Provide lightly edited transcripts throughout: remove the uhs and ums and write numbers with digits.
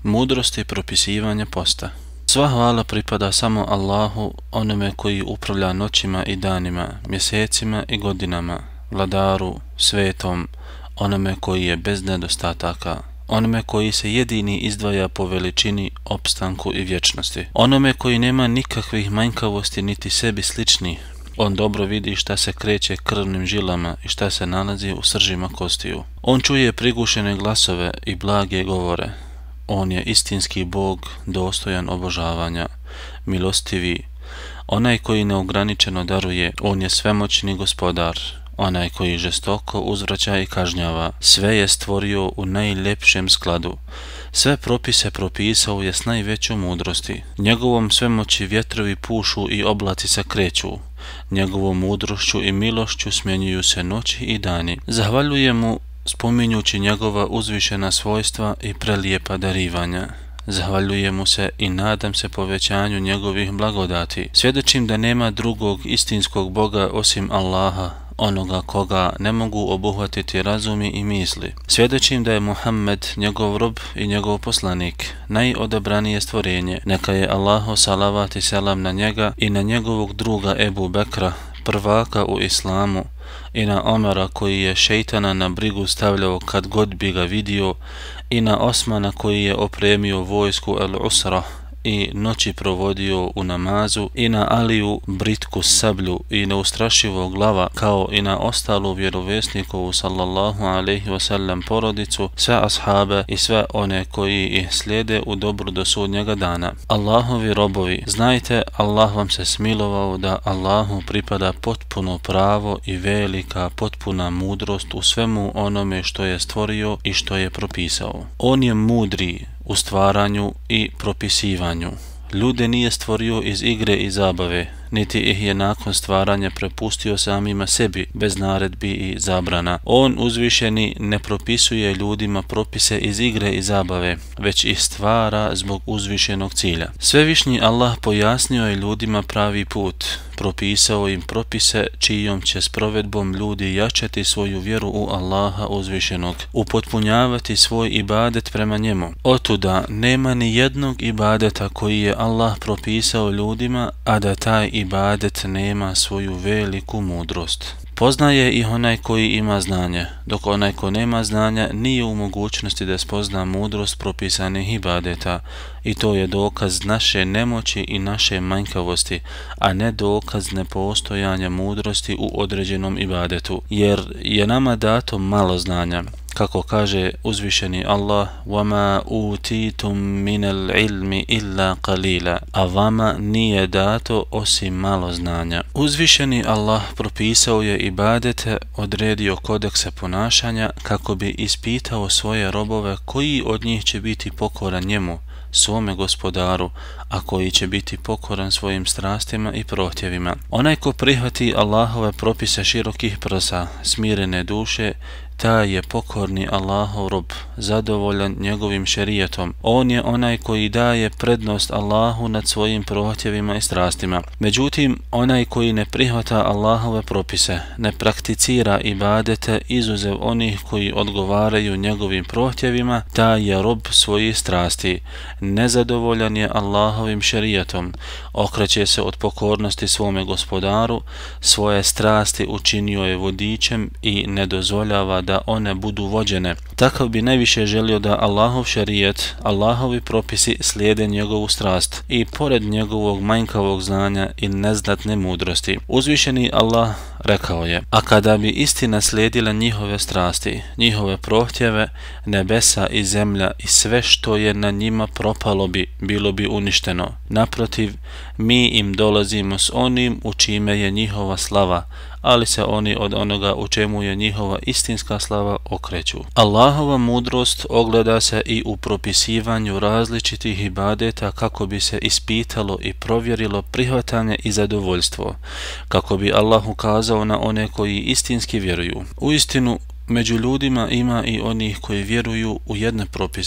Mudrost i propisivanje posta. Sva hvala pripada samo Allahu, onome koji upravlja noćima i danima, mjesecima i godinama, vladaru, svetom, onome koji je bez nedostataka, onome koji se jedini izdvaja po veličini, opstanku i vječnosti, onome koji nema nikakvih manjkavosti niti sebi slični. On dobro vidi šta se kreće krvnim žilama i šta se nalazi u sržima kostiju. On čuje prigušene glasove i blage govore. On je istinski Bog, dostojan obožavanja, milostivi, onaj koji neograničeno daruje. On je svemoćni gospodar, onaj koji žestoko uzvraća i kažnjava. Sve je stvorio u najljepšem skladu. Sve propise propisao je s najvećom mudrosti. Njegovom svemoći vjetrovi pušu i oblaci se kreću. Njegovom mudrošću i milošću smjenjuju se noći i dani. Zahvaljujem mu spominjući njegova uzvišena svojstva i prelijepa darivanja. Zahvaljujem mu se i nadam se povećanju njegovih blagodati. Svjedočim da nema drugog istinskog Boga osim Allaha, onoga koga ne mogu obuhvatiti razumi i misli. Svjedočim da je Muhammed njegov rob i njegov poslanik, najodabranije stvorenje. Neka je Allahu salavat i selam na njega i na njegovog druga Ebu Bekra, prvaka u islamu, i na Omara koji je šejtana na brigu stavljao kad god bi ga vidio, i na Osmana koji je opremio vojsku al-Usra i noći provodio u namazu, i na Aliju britku sablju i neustrašivog glava, kao i na ostalu vjerovjesnikovu sallallahu alaihi wasallam porodicu, sve ashabe i sve one koji ih slijede u dobru do sudnjega dana. Allahovi robovi, znajte, Allah vam se smilovao da Allahu pripada potpuno pravo i velika potpuna mudrost u svemu onome što je stvorio i što je propisao. On je mudri u stvaranju i propisivanju. Ljude nije stvorio iz igre i zabave, niti ih je nakon stvaranja prepustio samima sebi, bez naredbi i zabrana. On uzvišeni ne propisuje ljudima propise iz igre i zabave, već ih stvara zbog uzvišenog cilja. Svevišnji Allah pojasnio je ljudima pravi put, propisao im propise čijom će s provedbom ljudi jačati svoju vjeru u Allaha uzvišenog, upotpunjavati svoj ibadet prema njemu. Otuda nema ni jednog ibadeta koji je Allah propisao ljudima, a da taj ibadet nema svoju veliku mudrost. Poznaje ih onaj koji ima znanje, dok onaj ko nema znanja nije u mogućnosti da spozna mudrost propisanih ibadeta, i to je dokaz naše nemoći i naše manjkavosti, a ne dokaz nepostojanja mudrosti u određenom ibadetu, jer je nama dato malo znanja. Kako kaže uzvišeni Allah, وَمَا أُوتِيتُم مِّنَ الْعِلْمِ إِلَّا قَلِيلًا, a vama nije dato osim malo znanja. Uzvišeni Allah propisao je ibadete, odredio kodekse ponašanja kako bi ispitao svoje robove koji od njih će biti pokoran njemu, svome gospodaru, a koji će biti pokoran svojim strastima i prohtjevima. Onaj ko prihvati Allahove propise širokih prsa, smirene duše, taj je pokorni Allahov rob, zadovoljan njegovim šerijetom. On je onaj koji daje prednost Allahu nad svojim prohtjevima i strastima. Međutim, onaj koji ne prihvata Allahove propise, ne prakticira ibadete izuzev onih koji odgovaraju njegovim prohtjevima, taj je rob svojih strasti. Nezadovoljan je Allahovim šerijetom, okreće se od pokornosti svome gospodaru, svoje strasti učinio je vodičem i ne dozvoljava da one budu vođene. Takav bi najviše želio da Allahov šerijet, Allahovi propisi slijede njegovu strast i pored njegovog manjkavog znanja i neznatne mudrosti. Uzvišeni Allah rekao je: a kada bi istina slijedila njihove strasti, njihove prohtjeve, nebesa i zemlja i sve što je na njima propalo bi, bilo bi uništeno. Naprotiv, mi im dolazimo s onim u čime je njihova slava, ali se oni od onoga u čemu je njihova istinska slava okreću. Allahova mudrost ogleda se i u propisivanju različitih ibadeta kako bi se ispitalo i provjerilo prihvatanje i zadovoljstvo, kako bi Allah ukazao na one koji istinski vjeruju. Uistinu, među ljudima ima i onih koji vjeruju u jedne propise,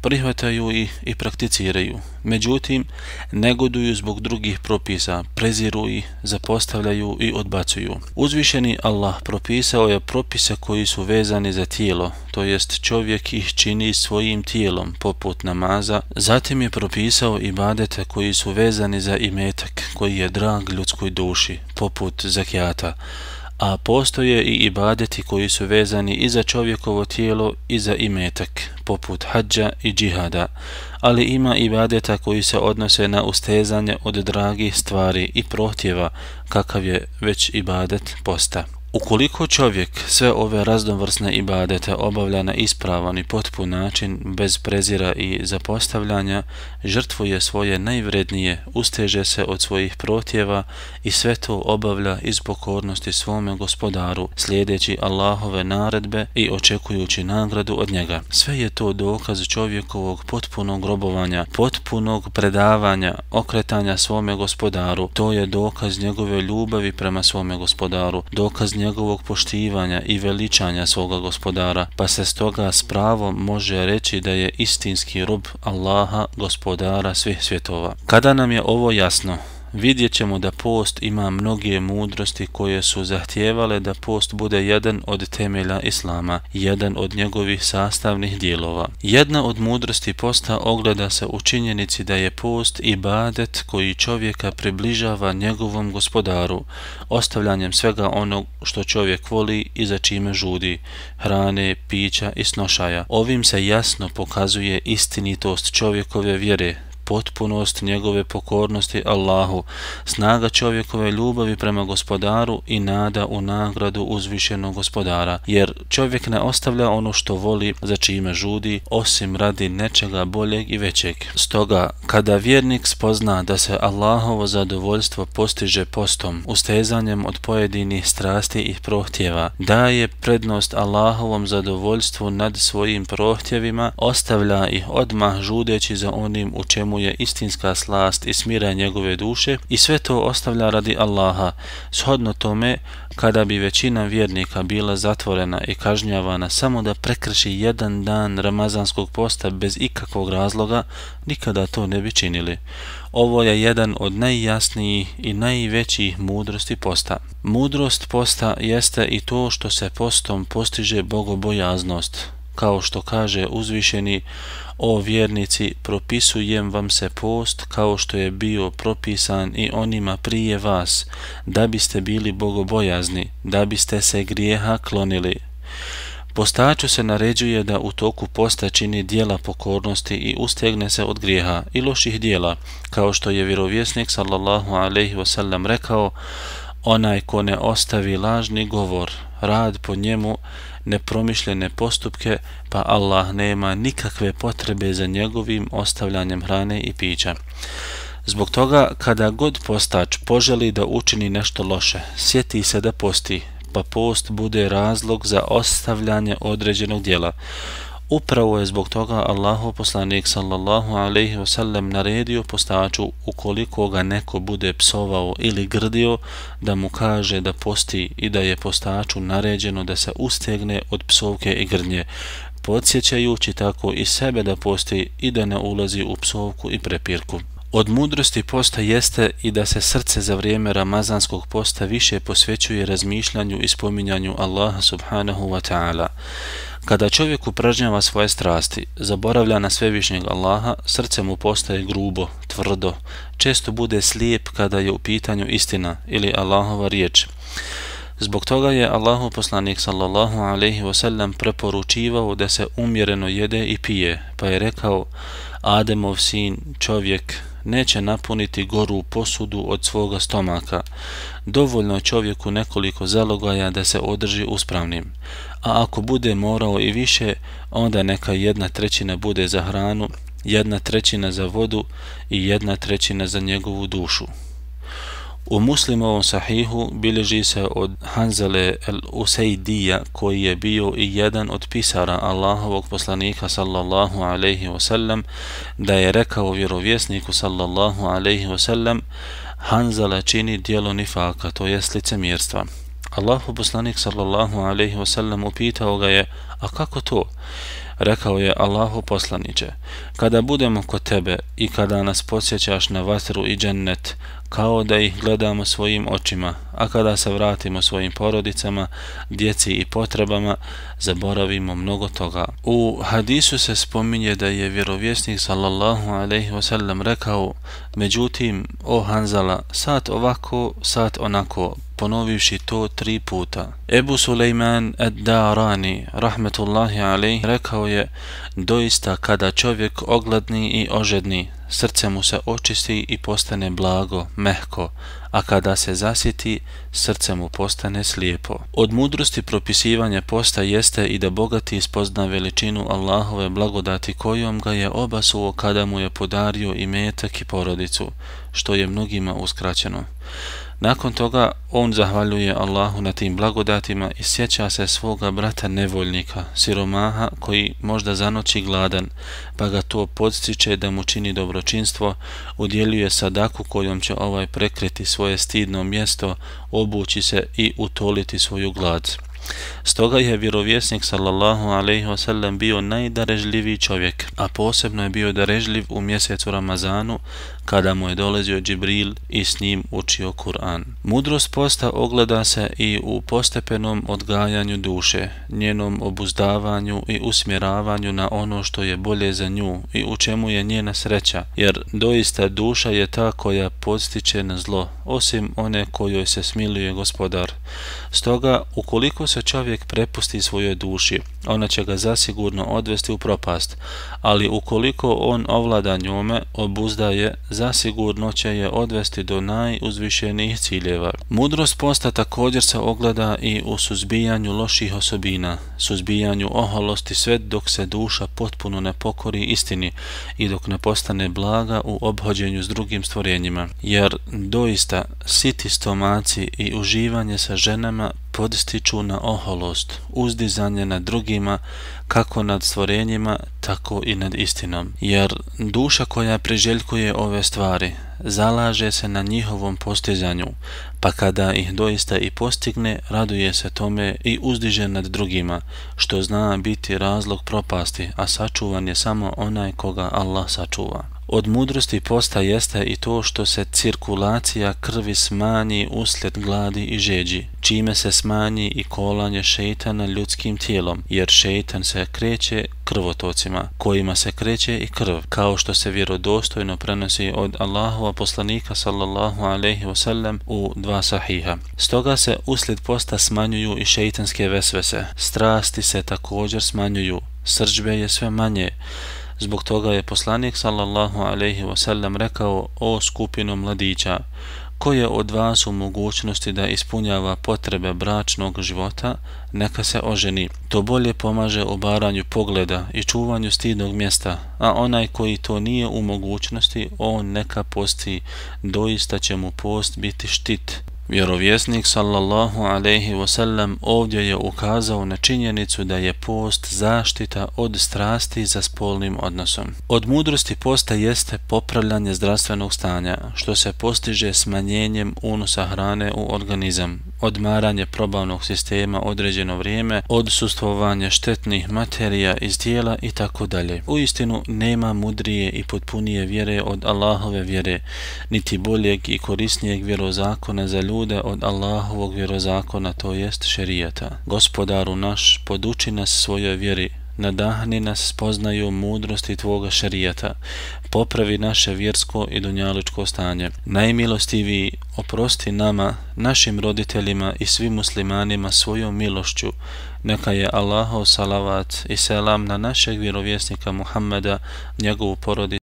prihvataju ih i prakticiraju. Međutim, negoduju zbog drugih propisa, preziru ih, zapostavljaju i odbacuju. Uzvišeni Allah propisao je propise koji su vezani za tijelo, to jest čovjek ih čini svojim tijelom, poput namaza. Zatim je propisao ibadete koji su vezani za imetak, koji je drag ljudskoj duši, poput zakijata. A postoje i ibadeti koji su vezani i za čovjekovo tijelo i za imetak, poput hadža i džihada, ali ima ibadeta koji se odnose na ustezanje od dragih stvari i prohtjeva, kakav je već ibadet posta. Ukoliko čovjek sve ove raznovrsne ibadete obavlja na ispravan i potpun način, bez prezira i zapostavljanja, žrtvuje svoje najvrednije, usteže se od svojih prohtjeva i sve to obavlja iz pokornosti svome gospodaru, slijedeći Allahove naredbe i očekujući nagradu od njega. Sve je to dokaz čovjekovog potpunog robovanja, potpunog predavanja, okretanja svome gospodaru. To je dokaz njegove ljubavi prema svome gospodaru, dokaz njegovog poštivanja i veličanja svoga gospodara, pa se stoga s pravom može reći da je istinski rob Allaha, gospodara svih svjetova. Kada nam je ovo jasno, vidjet ćemo da post ima mnoge mudrosti koje su zahtijevale da post bude jedan od temelja Islama, jedan od njegovih sastavnih dijelova. Jedna od mudrosti posta ogleda se u činjenici da je post ibadet koji čovjeka približava njegovom gospodaru, ostavljanjem svega onog što čovjek voli i za čime žudi, hrane, pića i snošaja. Ovim se jasno pokazuje istinitost čovjekove vjere, potpunost njegove pokornosti Allahu, snaga čovjekove ljubavi prema gospodaru i nada u nagradu uzvišenog gospodara, jer čovjek ne ostavlja ono što voli, za čime žudi, osim radi nečega boljeg i većeg. Stoga, kada vjernik spozna da se Allahovo zadovoljstvo postiže postom, ustezanjem od pojedinih strasti i prohtjeva, daje prednost Allahovom zadovoljstvu nad svojim prohtjevima, ostavlja ih odmah žudeći za onim u čemu je istinska slast i smira njegove duše, i sve to ostavlja radi Allaha. Shodno tome, kada bi većina vjernika bila zatvorena i kažnjavana samo da prekrši jedan dan ramazanskog posta bez ikakvog razloga, nikada to ne bi činili. Ovo je jedan od najjasnijih i najvećih mudrosti posta. Mudrost posta jeste i to što se postom postiže bogobojaznost. Kao što kaže uzvišeni: o vjernici, propisujem vam se post kao što je bio propisan i onima prije vas, da biste bili bogobojazni, da biste se grijeha klonili. Postaču se naređuje da u toku posta čini dijela pokornosti i ustegne se od grijeha i loših dijela, kao što je vjerovjesnik sallallahu alejhi ve sellem rekao: onaj ko ne ostavi lažni govor, rad po njemu, nepromišljene postupke, pa Allah nema nikakve potrebe za njegovim ostavljanjem hrane i pića. Zbog toga, kada god postač poželi da učini nešto loše, sjeti se da posti, pa post bude razlog za ostavljanje određenog djela. Upravo je zbog toga Allahov poslanik sallallahu alejhi ve sellem naredio postaču, ukoliko ga neko bude psovao ili grdio, da mu kaže da posti i da je postaču naređeno da se ustegne od psovke i grdnje, podsjećajući tako i sebe da posti i da ne ulazi u psovku i prepirku. Od mudrosti posta jeste i da se srce za vrijeme ramazanskog posta više posvećuje razmišljanju i spominjanju Allaha subhanahu wa ta'ala. Kada čovjek upražnjava svoje strasti, zaboravlja na svevišnjeg Allaha, srce mu postaje grubo, tvrdo, često bude slijep kada je u pitanju istina ili Allahova riječ. Zbog toga je Allahov poslanik sallallahu alejhi ve sellem preporučivao da se umjereno jede i pije, pa je rekao: Ademov sin, čovjek, neće napuniti goru posudu od svoga stomaka. Dovoljno je čovjeku nekoliko zalogaja da se održi uspravnim, a ako bude morao i više, onda neka 1/3 bude za hranu, 1/3 za vodu i 1/3 za njegovu dušu. U Muslimovom sahihu bilježi se od Hanzale el-Usejdija, koji je bio i jedan od pisara Allahovog poslanika sallallahu alejhi ve sellem, da je rekao vjerovjesniku sallallahu alejhi ve sellem: Hanzala čini djelo nifaka, to jest licemjerstva. Allahov poslanik sallallahu alejhi ve sellem upitao ga je: a kako to? Rekao je: Allahu poslaniče, kada budemo kod tebe i kada nas podsjećaš na vatru i džennet, kao da ih gledamo svojim očima, a kada se vratimo svojim porodicama, djeci i potrebama, zaboravimo mnogo toga. U hadisu se spominje da je vjerovjesnik sallallahu alejhi ve sellem rekao: međutim, o Hanzala, sat ovako, sat onako, ponovivši to 3 puta. Ebu Sulejman ad-Darani, rahmetullahi alejhi, rekao je: doista kada čovjek ogladni i ožedni, srce mu se očisti i postane blago, mehko, a kada se zasjeti, srce mu postane slijepo. Od mudrosti propisivanja posta jeste i da bogati spozna veličinu Allahove blagodati kojom ga je obasuo kada mu je podario imetak i porodicu, što je mnogima uskraćeno. Nakon toga on zahvaljuje Allahu na tim blagodatima i sjeća se svoga brata nevoljnika, siromaha koji možda zanoći gladan, pa ga to podstiče da mu čini dobročinstvo, udjeljuje sadaku kojom će ovaj prekriti svoje stidno mjesto, obući se i utoliti svoju glad. Stoga je vjerovjesnik sallallahu alejhi ve sellem bio najdarežljiviji čovjek, a posebno je bio darežljiv u mjesecu Ramazanu kada mu je dolazio Džibril i s njim učio Kur'an. Mudrost posta ogleda se i u postepenom odgajanju duše, njenom obuzdavanju i usmjeravanju na ono što je bolje za nju i u čemu je njena sreća, jer doista duša je ta koja podstiče na zlo, osim one kojoj se smiluje Gospodar. Stoga, ukoliko se čovjek prepusti svojoj duši, ona će ga zasigurno odvesti u propast, ali ukoliko on ovlada njome, obuzda je, zasigurno će je odvesti do najuzvišenijih ciljeva. Mudrost posta također se ogleda i u suzbijanju loših osobina, suzbijanju oholosti sve dok se duša potpuno ne pokori istini i dok ne postane blaga u ophođenju s drugim stvorenjima, jer doista siti stomaci i uživanje sa ženama podstiču na oholost, uzdizanje nad drugima, kako nad stvorenjima, tako i nad istinom. Jer duša koja priželjkuje ove stvari, zalaže se na njihovom postizanju, pa kada ih doista i postigne, raduje se tome i uzdiže nad drugima, što zna biti razlog propasti, a sačuvan je samo onaj koga Allah sačuva. Od mudrosti posta jeste i to što se cirkulacija krvi smanji uslijed gladi i žeđi, čime se smanji i kolanje šejtana ljudskim tijelom, jer šejtan se kreće krvotocima, kojima se kreće i krv, kao što se vjerodostojno prenosi od Allahova poslanika sallallahu alejhi ve sellem u 2 sahiha. Stoga se uslijed posta smanjuju i šejtanske vesvese, strasti se također smanjuju, srdžbe je sve manje. Zbog toga je poslanik sallallahu alejhi ve sellem rekao: o skupino mladića, ko je od vas u mogućnosti da ispunjava potrebe bračnog života, neka se oženi. To bolje pomaže obaranju pogleda i čuvanju stidnog mjesta, a onaj koji to nije u mogućnosti, on neka posti, doista će mu post biti štit. Vjerovjesnik sallallahu alejhi ve sellem ovdje je ukazao na činjenicu da je post zaštita od strasti za spolnim odnosom. Od mudrosti posta jeste popravljanje zdravstvenog stanja, što se postiže smanjenjem unosa hrane u organizam, odmaranje probavnog sistema određeno vrijeme, odsustvovanje štetnih materija iz tijela itd. Uistinu nema mudrije i potpunije vjere od Allahove vjere, niti boljeg i korisnijeg vjerozakona za ljude od Allahovog vjerozakona, to jest šerijata. Gospodaru naš, poduči nas svojoj vjeri, nadahni nas spoznaju mudrosti tvoga šerijata, popravi naše vjersko i dunjalučko stanje. Najmilostiviji, oprosti nama, našim roditeljima i svim muslimanima svojom milošću. Neka je Allahov salavat i selam na našeg vjerovjesnika Muhammeda, njegovu porodicu